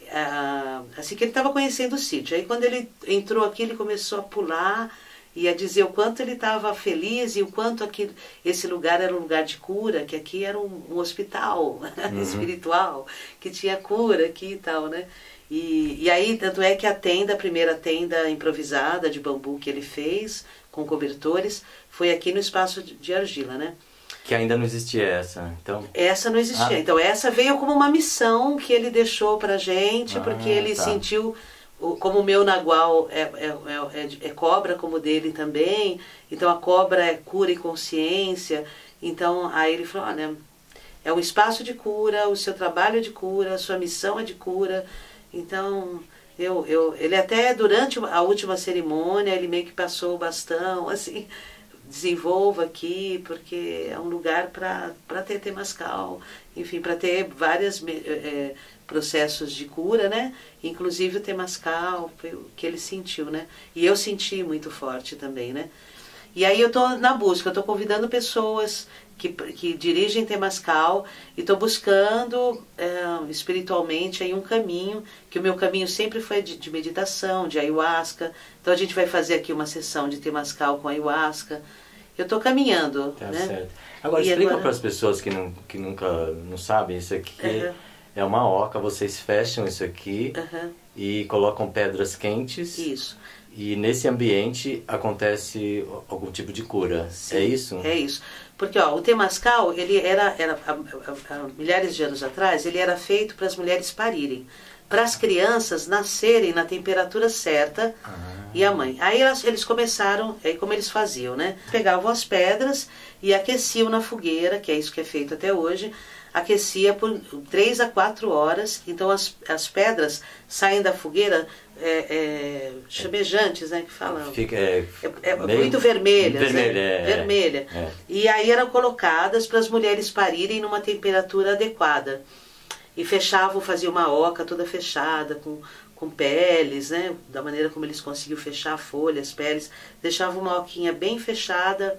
Speaker 1: ah, assim que ele estava conhecendo o sítio. Aí quando ele entrou aqui, ele começou a pular e a dizer o quanto ele estava feliz e o quanto aqui, esse lugar era um lugar de cura, que aqui era um, um hospital uhum. espiritual, que tinha cura aqui e tal, né? E, e aí, tanto é que a tenda, a primeira tenda improvisada de bambu que ele fez, com cobertores, foi aqui no Espaço de Argila, né?
Speaker 2: Que ainda não existia essa, então...
Speaker 1: Essa não existia. Ah. Então, essa veio como uma missão que ele deixou pra gente, ah, porque ele tá. sentiu, como o meu nagual é, é, é, é cobra, como o dele também, então a cobra é cura e consciência. Então, aí ele falou, olha, é um espaço de cura, o seu trabalho é de cura, a sua missão é de cura. Então, eu, eu, ele até durante a última cerimônia, ele meio que passou o bastão, assim, desenvolva aqui, porque é um lugar para ter temascal, enfim, para ter vários é, processos de cura, né? Inclusive o temascal, foi o que ele sentiu, né? E eu senti muito forte também, né? E aí eu estou na busca, eu estou convidando pessoas que, que dirigem temascal e estou buscando é, espiritualmente aí um caminho, que o meu caminho sempre foi de, de meditação, de ayahuasca. Então a gente vai fazer aqui uma sessão de temascal com ayahuasca. Eu estou caminhando,
Speaker 2: tá
Speaker 1: né?
Speaker 2: Certo. Agora
Speaker 1: e
Speaker 2: explica
Speaker 1: agora...
Speaker 2: para as pessoas que, não, que nunca não sabem, isso aqui uhum. é uma oca, vocês fecham isso aqui
Speaker 1: uhum.
Speaker 2: e colocam pedras quentes.
Speaker 1: Isso.
Speaker 2: E nesse ambiente acontece algum tipo de cura,
Speaker 1: Sim,
Speaker 2: é isso?
Speaker 1: É isso. Porque ó, o temascal, ele era, era há, há, há milhares de anos atrás, ele era feito para as mulheres parirem, para as crianças nascerem na temperatura certa ah. e a mãe. Aí elas, eles começaram, aí como eles faziam, né? Pegavam as pedras e aqueciam na fogueira, que é isso que é feito até hoje, aquecia por três a quatro horas, então as, as pedras saem da fogueira é, é, chamejantes, né, que falam.
Speaker 2: Fica, é,
Speaker 1: é, é muito vermelhas,
Speaker 2: vermelha,
Speaker 1: né?
Speaker 2: é,
Speaker 1: vermelha.
Speaker 2: É.
Speaker 1: E aí eram colocadas para as mulheres parirem numa temperatura adequada. E fechavam, faziam uma oca toda fechada, com, com peles, né, da maneira como eles conseguiam fechar a folha, as peles. Deixavam uma oquinha bem fechada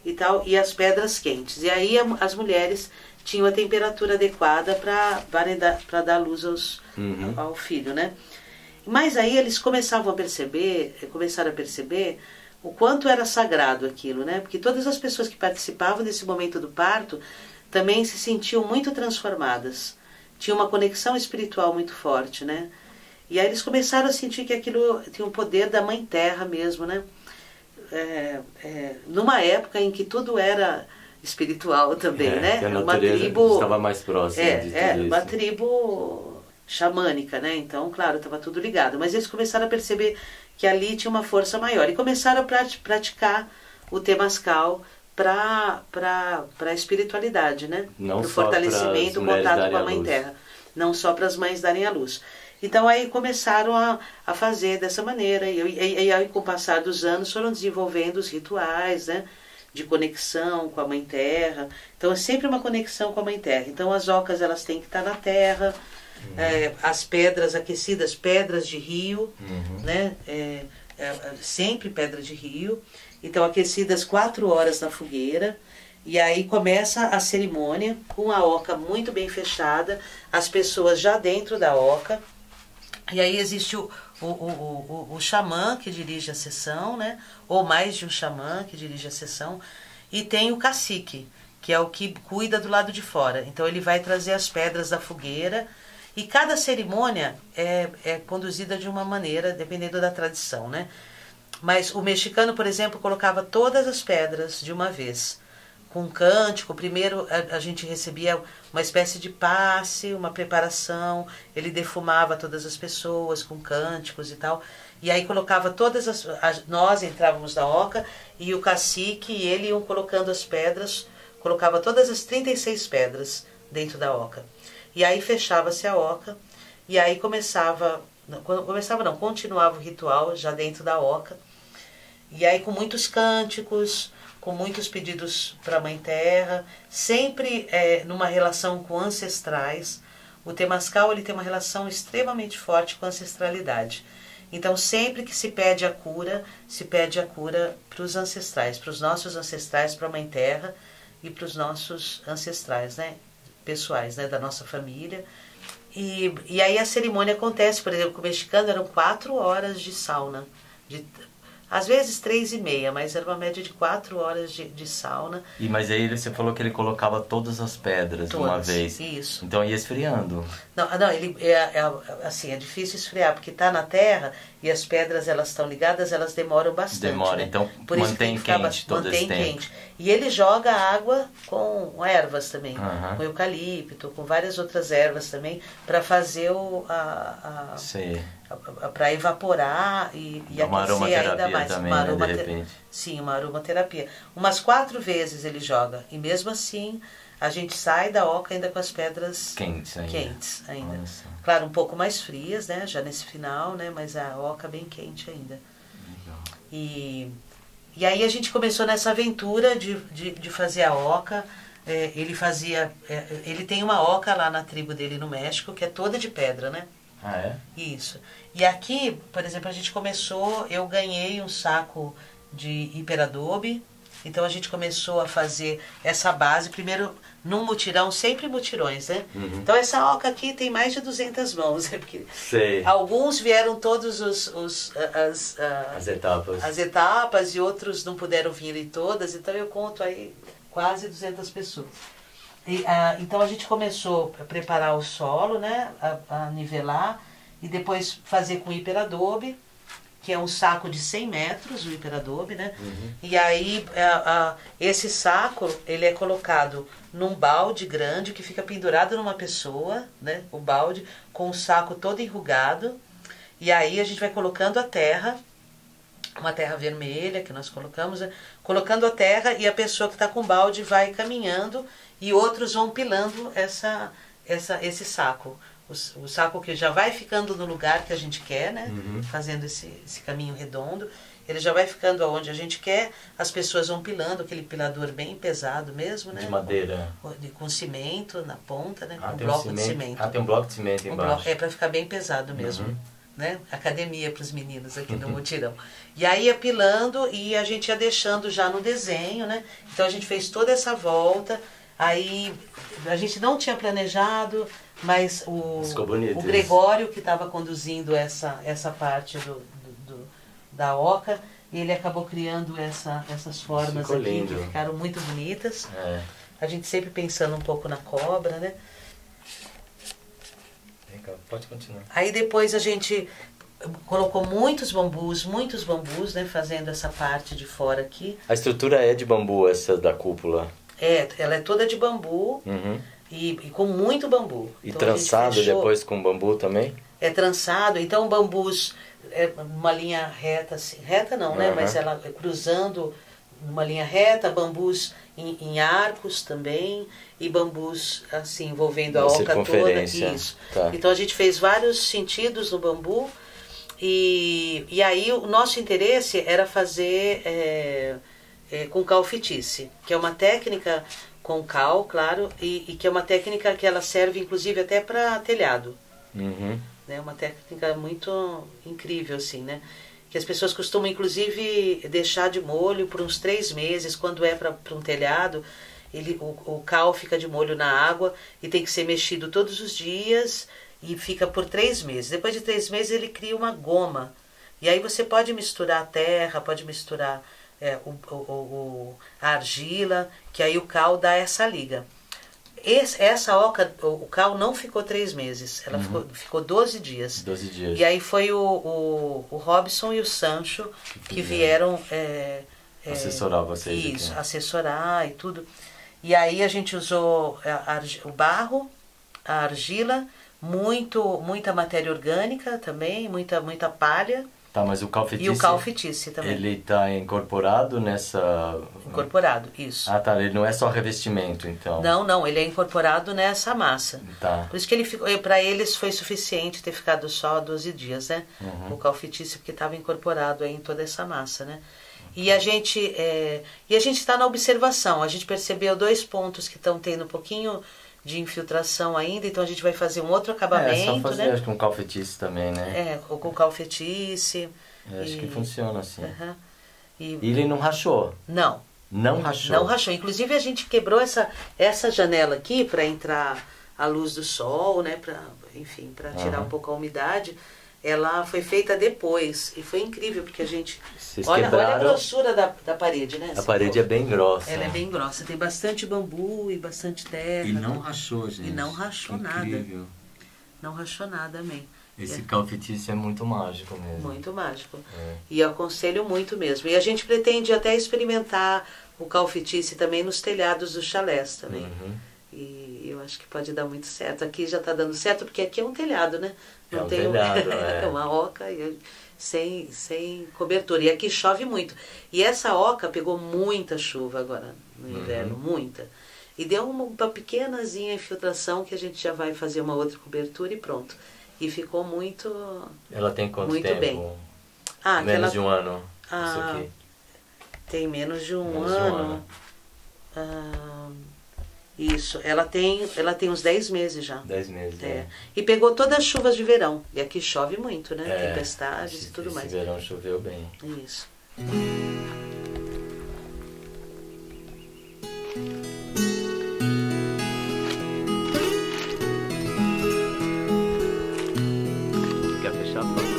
Speaker 1: e tal, e as pedras quentes. E aí as mulheres tinham a temperatura adequada para dar luz aos, uhum. ao filho, né? Mas aí eles começavam a perceber, começaram a perceber o quanto era sagrado aquilo, né? Porque todas as pessoas que participavam desse momento do parto também se sentiam muito transformadas. Tinha uma conexão espiritual muito forte, né? E aí eles começaram a sentir que aquilo tinha um poder da Mãe Terra mesmo, né? É, é, numa época em que tudo era espiritual também,
Speaker 2: é,
Speaker 1: né?
Speaker 2: Que a
Speaker 1: uma tribo
Speaker 2: estava mais próxima
Speaker 1: é,
Speaker 2: de tudo
Speaker 1: é,
Speaker 2: isso.
Speaker 1: Uma tribo xamânica, né? Então, claro, estava tudo ligado. Mas eles começaram a perceber que ali tinha uma força maior e começaram a praticar o Temascal para a espiritualidade, né? Para o fortalecimento, o contato com a Mãe Terra. Não só para as mães darem a luz. Então aí começaram a, a fazer dessa maneira. E, e, e aí com o passar dos anos foram desenvolvendo os rituais, né? De conexão com a Mãe Terra. Então é sempre uma conexão com a Mãe Terra. Então as ocas elas têm que estar na terra. Uhum. É, as pedras aquecidas, pedras de rio, uhum. né? É, é, sempre pedra de rio. Então aquecidas quatro horas na fogueira. E aí começa a cerimônia com a oca muito bem fechada, as pessoas já dentro da oca. E aí existe o, o, o, o, o xamã que dirige a sessão, né? Ou mais de um xamã que dirige a sessão. E tem o cacique, que é o que cuida do lado de fora. Então ele vai trazer as pedras da fogueira. E cada cerimônia é, é conduzida de uma maneira, dependendo da tradição, né? Mas o mexicano, por exemplo, colocava todas as pedras de uma vez. Com um cântico, primeiro a, a gente recebia uma espécie de passe, uma preparação, ele defumava todas as pessoas com cânticos e tal, e aí colocava todas as... as nós entrávamos na oca, e o cacique e ele iam colocando as pedras, colocava todas as trinta e seis pedras dentro da oca. E aí fechava-se a oca, e aí começava, não, começava não, continuava o ritual já dentro da oca, e aí com muitos cânticos, com muitos pedidos para a Mãe Terra, sempre é, numa relação com ancestrais. O Temascal ele tem uma relação extremamente forte com a ancestralidade. Então, sempre que se pede a cura, se pede a cura para os ancestrais, para os nossos ancestrais, para a Mãe Terra e para os nossos ancestrais, né, pessoais, né, da nossa família. E, e aí a cerimônia acontece, por exemplo, com o mexicano eram quatro horas de sauna, de às vezes três e meia, mas era uma média de quatro horas de, de sauna.
Speaker 2: E mas aí você falou que ele colocava todas as pedras de uma vez.
Speaker 1: Isso.
Speaker 2: Então ia esfriando.
Speaker 1: Não, não, ele é, é assim, é difícil esfriar porque está na terra e as pedras elas estão ligadas, elas demoram bastante.
Speaker 2: Demora,
Speaker 1: né?
Speaker 2: então
Speaker 1: Por
Speaker 2: mantém
Speaker 1: isso que
Speaker 2: quente todo esse tempo.
Speaker 1: Mantém quente. E ele joga água com ervas também,
Speaker 2: uhum.
Speaker 1: com eucalipto, com várias outras ervas também, para fazer o a, a,
Speaker 2: Sim.
Speaker 1: para evaporar e, e
Speaker 2: uma
Speaker 1: aquecer ainda mais.
Speaker 2: Também,
Speaker 1: uma
Speaker 2: né, de repente.
Speaker 1: Sim, uma aromaterapia. Umas quatro vezes ele joga. E mesmo assim, a gente sai da oca ainda com as pedras
Speaker 2: quentes ainda.
Speaker 1: Quentes ainda.
Speaker 2: Nossa.
Speaker 1: Claro, um pouco mais frias, né? Já nesse final, né? Mas a oca bem quente ainda.
Speaker 2: Legal.
Speaker 1: E, e aí a gente começou nessa aventura de, de, de fazer a oca. É, ele fazia... É, ele tem uma oca lá na tribo dele no México, que é toda de pedra, né?
Speaker 2: Ah, é?
Speaker 1: Isso. E aqui, por exemplo, a gente começou, eu ganhei um saco de hiperadobe, então a gente começou a fazer essa base, primeiro num mutirão, sempre mutirões, né? Uhum. Então essa oca aqui tem mais de duzentas mãos, né? Porque
Speaker 2: sei.
Speaker 1: Alguns vieram todos os, os as, as,
Speaker 2: as etapas.
Speaker 1: as etapas e outros não puderam vir em todas, então eu conto aí quase duzentas pessoas. E, ah, então a gente começou a preparar o solo, né, a, a nivelar, e depois fazer com hiperadobe, que é um saco de cem metros, o hiperadobe, né? Uhum. E aí a, a, esse saco ele é colocado num balde grande que fica pendurado numa pessoa, né? O balde com o saco todo enrugado, e aí a gente vai colocando a terra, uma terra vermelha que nós colocamos, né? Colocando a terra, e a pessoa que está com o balde vai caminhando e outros vão pilando essa, essa, esse saco. O, o saco que já vai ficando no lugar que a gente quer, né? Uhum. Fazendo esse, esse caminho redondo. Ele já vai ficando aonde a gente quer, as pessoas vão pilando, aquele pilador bem pesado mesmo, né?
Speaker 2: De madeira.
Speaker 1: Com, de, com cimento na ponta, né?
Speaker 2: Ah,
Speaker 1: com um
Speaker 2: tem
Speaker 1: bloco
Speaker 2: um
Speaker 1: de cimento.
Speaker 2: Ah, tem um bloco de cimento
Speaker 1: um
Speaker 2: embaixo.
Speaker 1: Bloco, é para ficar bem pesado mesmo. Uhum. né? Academia para os meninos aqui no mutirão. E aí ia pilando e a gente ia deixando já no desenho, né? Então a gente fez toda essa volta, aí a gente não tinha planejado, mas o, o Gregório, que estava conduzindo essa, essa parte do, do, do, da oca, ele acabou criando essa, essas formas Ficou aqui, lindo. que ficaram muito bonitas. É. A gente sempre pensando um pouco na cobra, né?
Speaker 2: Legal, pode continuar.
Speaker 1: Aí depois a gente colocou muitos bambus, muitos bambus, né? Fazendo essa parte de fora aqui.
Speaker 2: A estrutura é de bambu, essa da cúpula?
Speaker 1: É, ela é toda de bambu. Uhum. E, e com muito bambu.
Speaker 2: E então, trançado fechou, depois com bambu também?
Speaker 1: É trançado, então bambus, é uma linha reta, assim, reta não, né? Uhum. Mas ela é cruzando uma linha reta, bambus em, em arcos também, e bambus assim, envolvendo a oca toda. Isso. Tá. Então a gente fez vários sentidos no bambu, e, e aí o nosso interesse era fazer é, é, com calfitice, que é uma técnica com cal, claro, e, e que é uma técnica que ela serve inclusive até para telhado. Uhum. É uma técnica muito incrível, assim, né? Que as pessoas costumam inclusive deixar de molho por uns três meses, quando é para um telhado, ele, o, o cal fica de molho na água e tem que ser mexido todos os dias e fica por três meses. Depois de três meses ele cria uma goma. E aí você pode misturar a terra, pode misturar É, o, o, o, a argila, que aí o cal dá essa liga. Esse, essa oca, o, o cal não ficou três meses, ela uhum. ficou, ficou doze dias.
Speaker 2: doze dias.
Speaker 1: E aí foi o, o, o Robson e o Sancho que, que vieram é,
Speaker 2: é, assessorar vocês.
Speaker 1: Isso,
Speaker 2: aqui.
Speaker 1: assessorar e tudo. E aí a gente usou a, a, o barro, a argila, muito, muita matéria orgânica também, muita, muita palha.
Speaker 2: Tá, mas o calfitice...
Speaker 1: E o calfitice também.
Speaker 2: Ele está incorporado nessa...
Speaker 1: Incorporado, isso.
Speaker 2: Ah, tá. Ele não é só revestimento, então.
Speaker 1: Não, não. Ele é incorporado nessa massa.
Speaker 2: Tá.
Speaker 1: Por isso que ele ficou... Para eles foi suficiente ter ficado só doze dias, né? Uhum. O calfitice, porque estava incorporado aí em toda essa massa, né? Uhum. E a gente é... e a gente está na observação. A gente percebeu dois pontos que estão tendo um pouquinho de infiltração ainda, então a gente vai fazer um outro acabamento,
Speaker 2: é, só fazer,
Speaker 1: né?
Speaker 2: Acho que um calfitice também, né?
Speaker 1: É, com calfitice.
Speaker 2: É, acho e... que funciona assim.
Speaker 1: Uhum. E...
Speaker 2: e ele não rachou?
Speaker 1: Não.
Speaker 2: Não rachou?
Speaker 1: Não rachou. Inclusive a gente quebrou essa, essa janela aqui para entrar a luz do sol, né? Pra, enfim, para tirar uhum. um pouco a umidade. Ela foi feita depois e foi incrível porque a gente... Olha, olha a grossura da, da parede, né?
Speaker 2: A parede é bem grossa.
Speaker 1: Ela é bem grossa. Tem bastante bambu e bastante terra.
Speaker 2: E não rachou, gente.
Speaker 1: E não rachou
Speaker 2: incrível.
Speaker 1: nada. Não rachou nada, amém.
Speaker 2: Esse
Speaker 1: é.
Speaker 2: calfitice é muito mágico mesmo.
Speaker 1: Muito mágico.
Speaker 2: É.
Speaker 1: E eu aconselho muito mesmo. E a gente pretende até experimentar o calfitice também nos telhados dos chalés também. Uhum. E eu acho que pode dar muito certo. Aqui já está dando certo, porque aqui é um telhado, né?
Speaker 2: Não é um tem telhado, um... é.
Speaker 1: é uma oca e... sem, sem cobertura. E aqui chove muito. E essa oca pegou muita chuva agora no inverno, uhum. muita. E deu uma, uma pequenazinha infiltração que a gente já vai fazer uma outra cobertura e pronto. E ficou muito
Speaker 2: Ela tem quanto
Speaker 1: muito
Speaker 2: tempo?
Speaker 1: Bem. Ah,
Speaker 2: menos
Speaker 1: ela...
Speaker 2: de um ano?
Speaker 1: Ah,
Speaker 2: isso aqui.
Speaker 1: Tem menos de um
Speaker 2: menos
Speaker 1: ano.
Speaker 2: De um ano.
Speaker 1: Ah, isso, ela tem, ela tem uns dez meses já.
Speaker 2: dez meses, é.
Speaker 1: é. E pegou todas as chuvas de verão. E aqui chove muito, né?
Speaker 2: É,
Speaker 1: tempestades
Speaker 2: esse,
Speaker 1: e tudo
Speaker 2: esse
Speaker 1: mais.
Speaker 2: Esse verão choveu bem.
Speaker 1: Isso.
Speaker 2: Quer fechar a porta?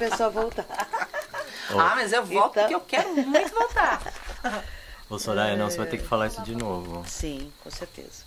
Speaker 1: pessoa voltar.
Speaker 3: Oh. Ah, mas eu volto
Speaker 1: então...
Speaker 3: porque eu quero muito voltar.
Speaker 2: Ô Soraya, não, você vai ter que falar isso de novo.
Speaker 1: Sim, com certeza.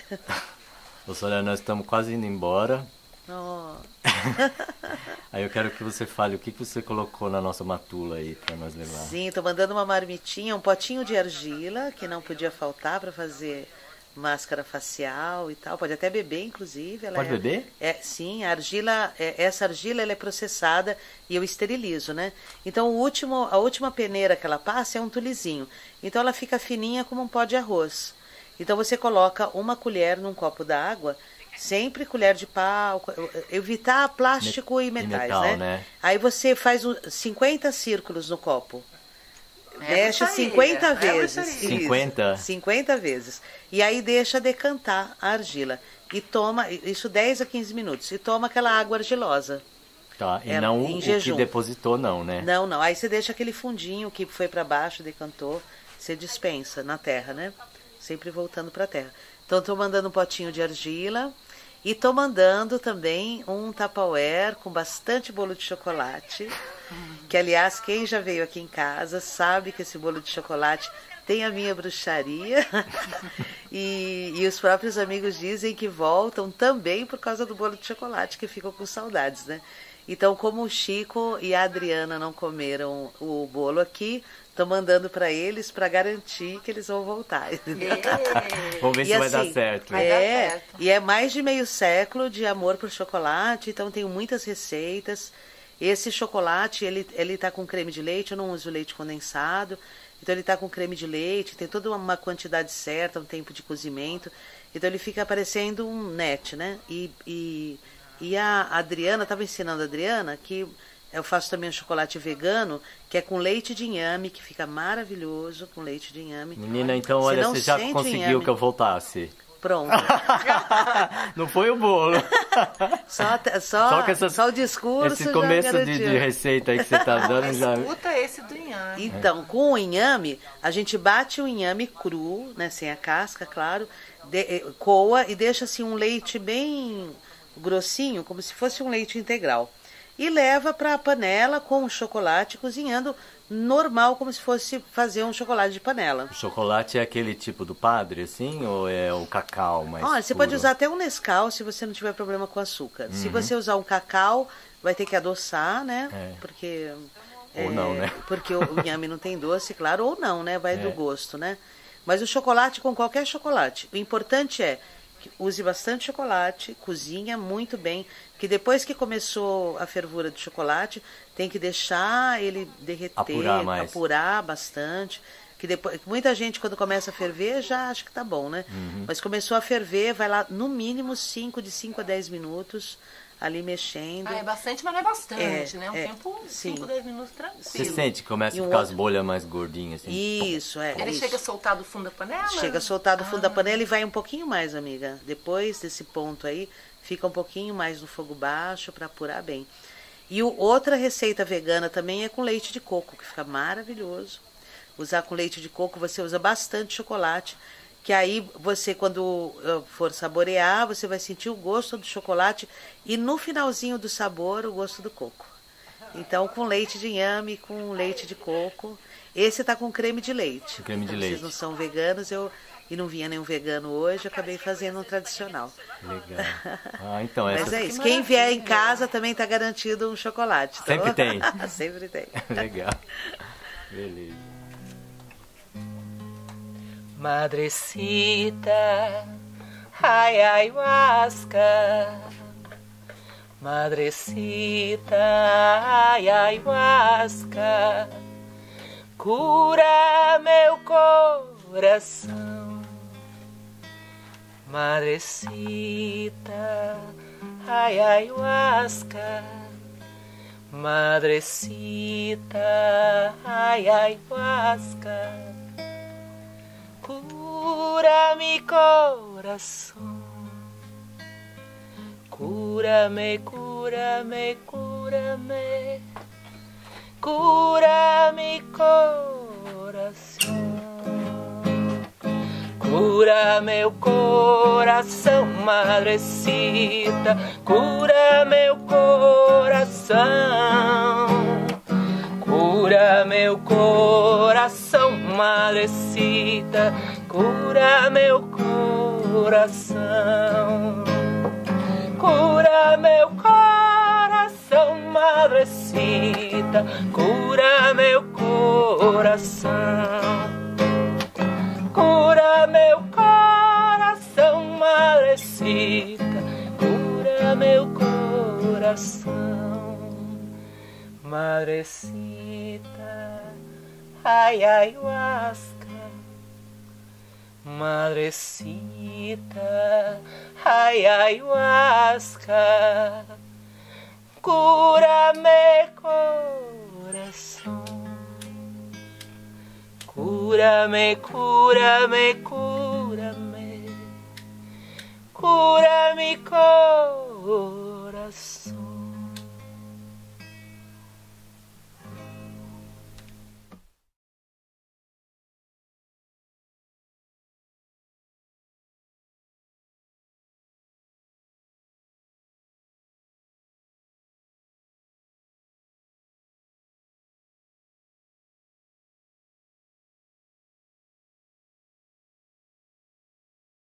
Speaker 2: Ô Soraya, nós estamos quase indo embora.
Speaker 1: Oh.
Speaker 2: Aí eu quero que você fale o que você colocou na nossa matula aí para nós levar.
Speaker 1: Sim, tô mandando uma marmitinha, um potinho de argila, que não podia faltar para fazer máscara facial e tal. Pode até beber, inclusive. Ela
Speaker 2: Pode
Speaker 1: é,
Speaker 2: beber?
Speaker 1: É, sim, a argila, é, essa argila ela é processada e eu esterilizo, né? Então o último, a última peneira que ela passa é um tulizinho. Então ela fica fininha como um pó de arroz. Então você coloca uma colher num copo d'água. Sempre colher de pau, evitar plástico e metais, e metal, né? né? Aí você faz cinquenta círculos no copo. É deixa cinquenta é vezes.
Speaker 2: cinquenta?
Speaker 1: cinquenta vezes. E aí deixa decantar a argila. E toma, isso dez a quinze minutos. E toma aquela água argilosa.
Speaker 2: Tá, e não o que depositou não, né?
Speaker 1: Não, não. Aí você deixa aquele fundinho que foi para baixo, decantou, você dispensa na terra, né? Sempre voltando para a terra. Então, estou mandando um potinho de argila e estou mandando também um Tupperware com bastante bolo de chocolate. Que, aliás, quem já veio aqui em casa sabe que esse bolo de chocolate tem a minha bruxaria. e, e os próprios amigos dizem que voltam também por causa do bolo de chocolate, que ficam com saudades, né? Então, como o Chico e a Adriana não comeram o bolo aqui, estou mandando para eles para garantir que eles vão voltar.
Speaker 2: Vamos ver e se assim, vai dar certo.
Speaker 1: É,
Speaker 3: vai dar certo.
Speaker 1: E é mais de meio século de amor por chocolate, então tenho muitas receitas. Esse chocolate, ele ele tá com creme de leite, eu não uso leite condensado. Então ele está com creme de leite, tem toda uma quantidade certa, um tempo de cozimento. Então ele fica parecendo um net, né? E, e, e a Adriana, estava ensinando a Adriana que eu faço também um chocolate vegano, que é com leite de inhame, que fica maravilhoso, com leite de inhame.
Speaker 2: Menina, então olha, você, você já conseguiu que eu voltasse.
Speaker 1: Pronto.
Speaker 2: Não foi o bolo.
Speaker 1: Só, só,
Speaker 2: só, que essas,
Speaker 1: só o discurso.
Speaker 2: Esse começo de, de receita aí que você está dando já.
Speaker 3: Escuta esse do inhame.
Speaker 1: Então, com o inhame, a gente bate o inhame cru, né, sem a casca, claro, de, coa e deixa assim um leite bem grossinho, como se fosse um leite integral. E leva para a panela com o chocolate cozinhando normal, como se fosse fazer um chocolate de panela.
Speaker 2: O chocolate é aquele tipo do padre, assim, ou é o cacau mais
Speaker 1: Olha, você
Speaker 2: puro?
Speaker 1: pode usar até um Nescau se você não tiver problema com açúcar. Uhum. Se você usar um cacau, vai ter que adoçar, né? É. Porque
Speaker 2: ou
Speaker 1: é,
Speaker 2: não, né?
Speaker 1: Porque o inhame não tem doce, claro, ou não, né? Vai
Speaker 2: é.
Speaker 1: do gosto, né? Mas o chocolate com qualquer chocolate. O importante é que use bastante chocolate, cozinha muito bem, que depois que começou a fervura do chocolate, tem que deixar ele derreter,
Speaker 2: apurar, mais.
Speaker 1: apurar bastante. Que depois, muita gente, quando começa a ferver, já acha que tá bom, né?
Speaker 2: Uhum.
Speaker 1: Mas começou a ferver, vai lá no mínimo cinco, de cinco a dez minutos, ali mexendo.
Speaker 3: Ah, é bastante, mas não é bastante,
Speaker 1: é,
Speaker 3: né? Um
Speaker 1: é,
Speaker 3: tempo,
Speaker 1: sim.
Speaker 3: cinco, dez minutos tranquilo.
Speaker 2: Você sente que começa
Speaker 1: e
Speaker 2: a
Speaker 1: um
Speaker 2: ficar
Speaker 1: outro...
Speaker 2: as bolhas mais gordinhas, assim?
Speaker 1: Isso, é.
Speaker 3: Ele
Speaker 1: isso.
Speaker 3: chega a soltar do fundo da panela?
Speaker 1: Chega a soltar do fundo
Speaker 3: ah.
Speaker 1: da panela e vai um pouquinho mais, amiga. Depois desse ponto aí, fica um pouquinho mais no fogo baixo para apurar bem. E o, outra receita vegana também é com leite de coco, que fica maravilhoso. Usar com leite de coco, você usa bastante chocolate, que aí você, quando for saborear, você vai sentir o gosto do chocolate e no finalzinho do sabor, o gosto do coco. Então, com leite de inhame, com leite de coco. Esse tá com creme de leite.
Speaker 2: Creme de
Speaker 1: então,
Speaker 2: leite.
Speaker 1: Vocês não são veganos, eu e não vinha nenhum vegano hoje, eu acabei fazendo um tradicional.
Speaker 2: Legal. Ah, então
Speaker 1: Mas
Speaker 2: essa...
Speaker 1: é isso. Quem vier em casa também tá garantido um chocolate. Então...
Speaker 2: Sempre tem.
Speaker 1: Sempre tem.
Speaker 2: Legal. Beleza.
Speaker 3: Madrecita, ai ayahuasca. Madrecita, ai ayahuasca. Cura meu coração. Madrecita, ai ayahuasca. Madrecita, ai ayahuasca. Cura-me coração. Cura-me, cura-me, cura-me. Cura-me coração. Cura meu coração, madrecita. cura meu coração, cura meu coração, Madrecita, cura meu coração, cura meu coração, Madrecita, cura meu coração, cura meu coração, Madrecita, cura meu coração, Madrecita, ai, ayahuasca, Madrecita, ai, ayahuasca, cura-me coração, cura-me, cura-me, cura-me, cura-me coração.